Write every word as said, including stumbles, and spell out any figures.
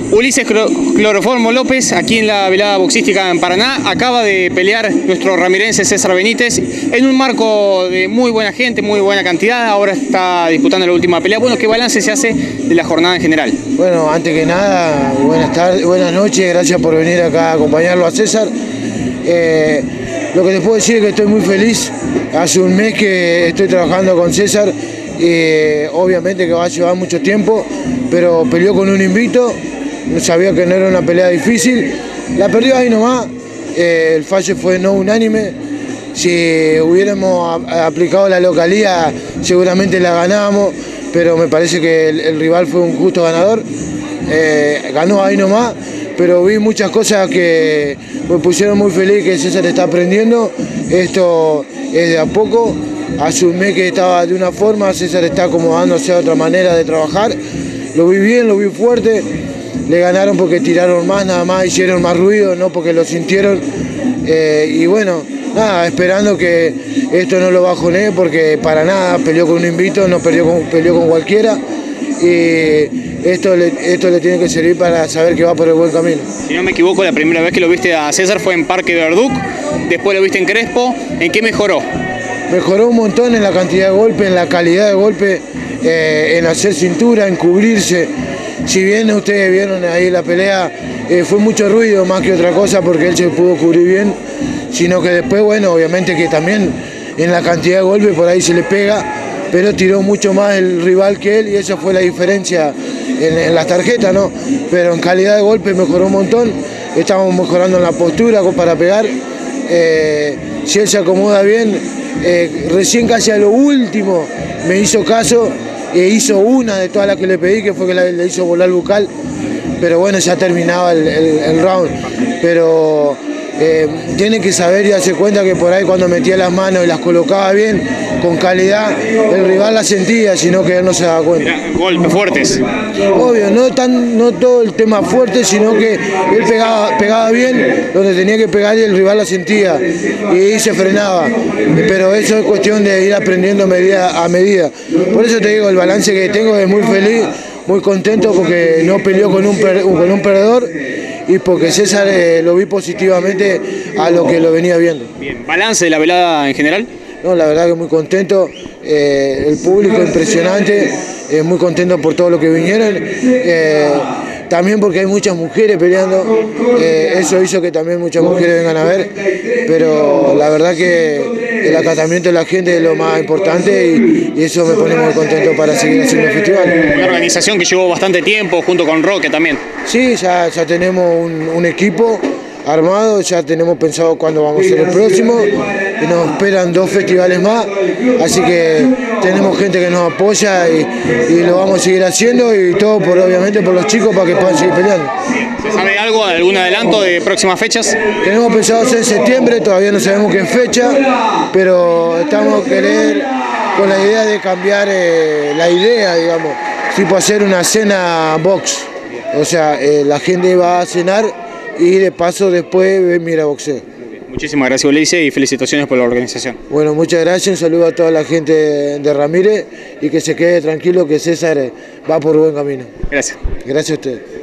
Ulises Cloroformo López, aquí en la velada boxística en Paraná, acaba de pelear nuestro ramirense César Benítez en un marco de muy buena gente, muy buena cantidad. Ahora está disputando la última pelea. Bueno, ¿qué balance se hace de la jornada en general? Bueno, antes que nada, buenas tardes, buenas noches, gracias por venir acá a acompañarlo a César. Eh, lo que les puedo decir es que estoy muy feliz. Hace un mes que estoy trabajando con César. Eh, obviamente que va a llevar mucho tiempo, pero peleó con un invicto. Sabía que no era una pelea difícil, la perdió ahí nomás, eh, el fallo fue no unánime. Si hubiéramos a, aplicado la localía seguramente la ganábamos, pero me parece que el, el rival fue un justo ganador, eh, ganó ahí nomás, pero vi muchas cosas que me pusieron muy feliz, que César está aprendiendo, esto es de a poco. Hace un mes que estaba de una forma, César está acomodándose a otra manera de trabajar, lo vi bien, lo vi fuerte. Le ganaron porque tiraron más, nada más, hicieron más ruido, no porque lo sintieron. Eh, y bueno, nada, esperando que esto no lo bajonee, porque para nada peleó con un invicto, no peleó con, peleó con cualquiera. Y esto le, esto le tiene que servir para saber que va por el buen camino. Si no me equivoco, la primera vez que lo viste a César fue en Parque Verduc, después lo viste en Crespo. ¿En qué mejoró? Mejoró un montón en la cantidad de golpes, en la calidad de golpe, eh, en hacer cintura, en cubrirse. Si bien ustedes vieron ahí la pelea, eh, fue mucho ruido más que otra cosa porque él se pudo cubrir bien, sino que después, bueno, obviamente que también en la cantidad de golpes por ahí se le pega, pero tiró mucho más el rival que él y esa fue la diferencia en, en las tarjetas, ¿no? Pero en calidad de golpe mejoró un montón, estamos mejorando en la postura para pegar, eh, si él se acomoda bien, eh, recién casi a lo último me hizo caso. E hizo una de todas las que le pedí, que fue que la, le hizo volar bucal, pero bueno, ya terminaba el, el, el round. Pero eh, tiene que saber y darse cuenta que por ahí cuando metía las manos y las colocaba bien, con calidad, el rival las sentía, sino que él no se daba cuenta. Golpes fuertes. Obvio, no, tan, no todo el tema fuerte, sino que él pegaba, pegaba bien donde tenía que pegar y el rival la sentía y ahí se frenaba. Pero eso es cuestión de ir aprendiendo medida a medida. Por eso te digo, el balance que tengo es muy feliz, muy contento porque no peleó con un, per, con un perdedor y porque César eh, lo vi positivamente a lo que lo venía viendo. Bien, ¿balance de la velada en general? No, la verdad que muy contento, eh, el público impresionante, eh, muy contento por todo lo que vinieron, eh, también porque hay muchas mujeres peleando, eh, eso hizo que también muchas mujeres vengan a ver, pero la verdad que el acatamiento de la gente es lo más importante y, y eso me pone muy contento para seguir haciendo el festival. Una organización que llevó bastante tiempo junto con Roque también. Sí, ya, ya tenemos un, un equipo armado, ya tenemos pensado cuándo vamos a ser el próximo y nos esperan dos festivales más, así que tenemos gente que nos apoya y, y lo vamos a seguir haciendo y todo por obviamente por los chicos para que puedan seguir peleando. ¿Se sabe algo, algún adelanto de próximas fechas? Tenemos pensado hacer en septiembre, todavía no sabemos qué fecha, pero estamos querer con la idea de cambiar eh, la idea, digamos, tipo hacer una cena box, o sea, eh, la gente va a cenar y de paso después mira boxeo. Muchísimas gracias, Ulises, y felicitaciones por la organización. Bueno, muchas gracias, un saludo a toda la gente de Ramírez y que se quede tranquilo que César va por buen camino. Gracias. Gracias a ustedes.